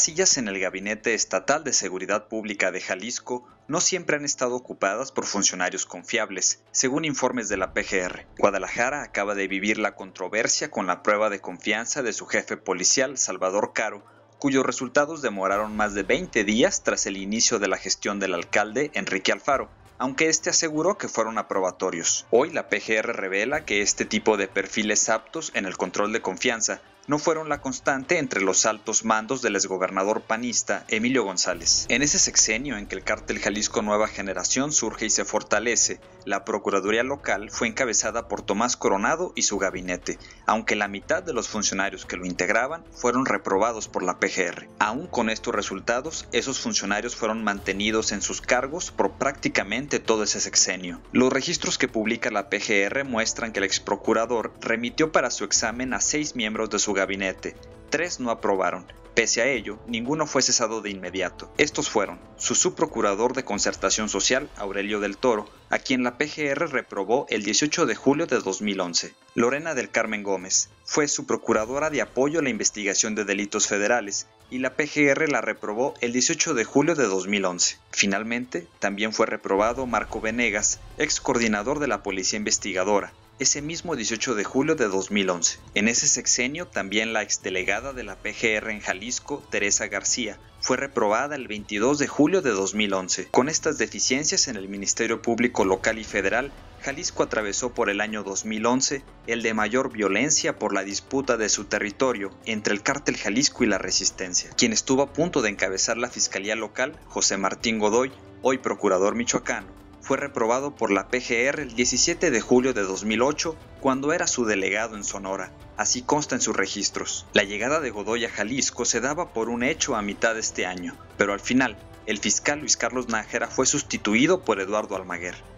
Las sillas en el Gabinete Estatal de Seguridad Pública de Jalisco no siempre han estado ocupadas por funcionarios confiables, según informes de la PGR. Guadalajara acaba de vivir la controversia con la prueba de confianza de su jefe policial, Salvador Caro, cuyos resultados demoraron más de 20 días tras el inicio de la gestión del alcalde Enrique Alfaro, aunque este aseguró que fueron aprobatorios. Hoy la PGR revela que este tipo de perfiles aptos en el control de confianza no fueron la constante entre los altos mandos del exgobernador panista Emilio González. En ese sexenio en que el cártel Jalisco Nueva Generación surge y se fortalece, la Procuraduría Local fue encabezada por Tomás Coronado y su gabinete, aunque la mitad de los funcionarios que lo integraban fueron reprobados por la PGR. Aún con estos resultados, esos funcionarios fueron mantenidos en sus cargos por prácticamente todo ese sexenio. Los registros que publica la PGR muestran que el exprocurador remitió para su examen a 6 miembros de su gabinete. 3 no aprobaron. Pese a ello, ninguno fue cesado de inmediato. Estos fueron su subprocurador de Concertación Social, Aurelio del Toro, a quien la PGR reprobó el 18 de julio de 2011. Lorena del Carmen Gómez fue subprocuradora de apoyo a la investigación de delitos federales y la PGR la reprobó el 18 de julio de 2011. Finalmente, también fue reprobado Marco Venegas, ex coordinador de la Policía Investigadora, ese mismo 18 de julio de 2011. En ese sexenio, también la exdelegada de la PGR en Jalisco, Teresa García, fue reprobada el 22 de julio de 2011. Con estas deficiencias en el Ministerio Público Local y Federal, Jalisco atravesó por el año 2011 el de mayor violencia por la disputa de su territorio entre el cártel Jalisco y la Resistencia. Quien estuvo a punto de encabezar la Fiscalía Local, José Martín Godoy, hoy procurador michoacano, fue reprobado por la PGR el 17 de julio de 2008 cuando era su delegado en Sonora. Así consta en sus registros. La llegada de Godoy a Jalisco se daba por un hecho a mitad de este año, pero al final, el fiscal Luis Carlos Nájera fue sustituido por Eduardo Almaguer.